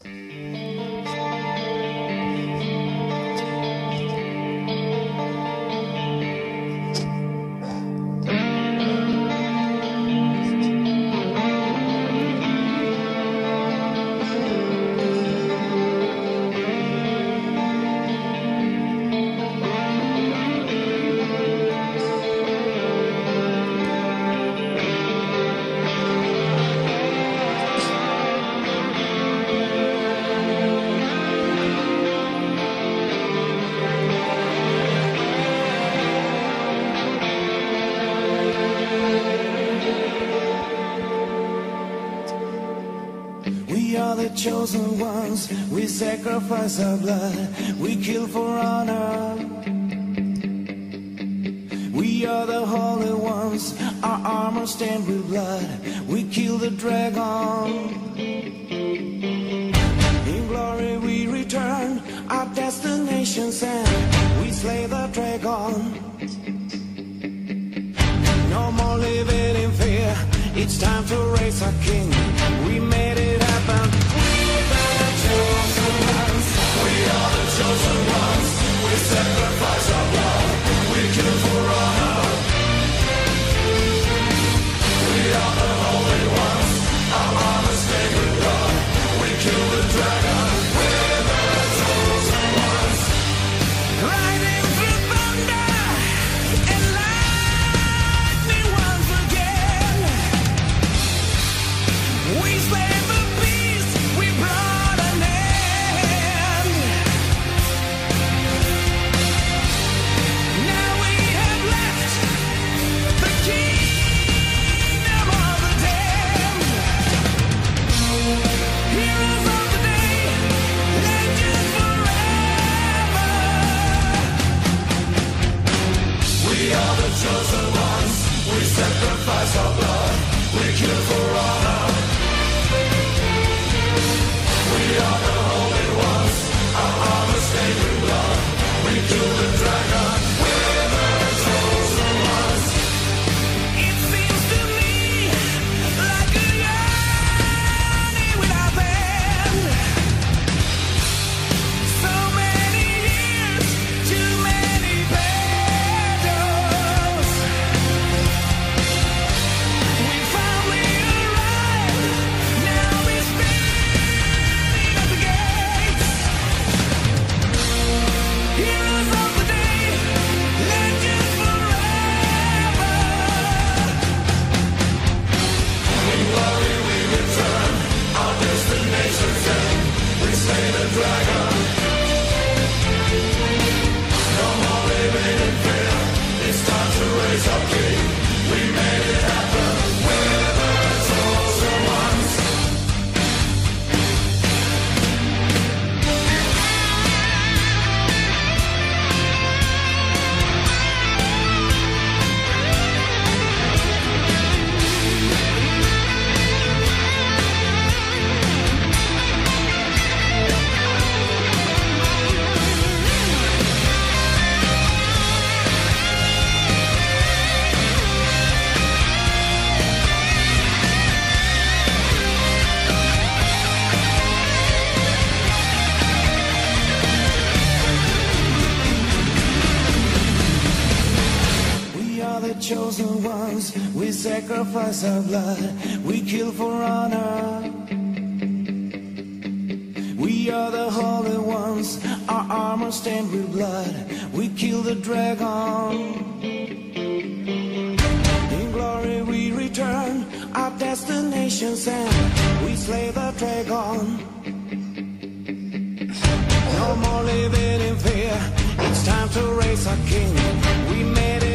We are the chosen ones, we sacrifice our blood, we kill for honor. We are the holy ones, our armor stained with blood, we kill the dragon. In glory we return, our destination's end, we slay the dragon. No more living in fear, it's time to raise our king. We made it happen. We're the chosen ones. We are the chosen ones. We sacrifice our blood. We kill for honor. We are the holy ones. Our armor stained with blood. We kill the dragon. We're the chosen ones. Riding through thunder and lightning once again. We slay the beast, we brought an end. Now we have left the kingdom of the damned. Heroes of the day, legends forever. We are the chosen ones, we sacrifice our blood, we kill for honor. We are the holy ones, our armor stained with blood. We kill the dragon, we're the chosen ones. It seems to me like a journey without end. So many years, too many battles. We finally arrived, now we're standing at the gates. Heroes of the day, legends forever. In glory we return, our destination's end. We slay the dragon. No more living in fear, it's time to raise our king. We made it happen, we're the chosen ones. We are the chosen ones, we sacrifice our blood, we kill for honor. We are the holy ones, our armor stained with blood, we kill the dragon. In glory we return, our destination's end, we slay the dragon. No more living in fear, it's time to raise our king. We made it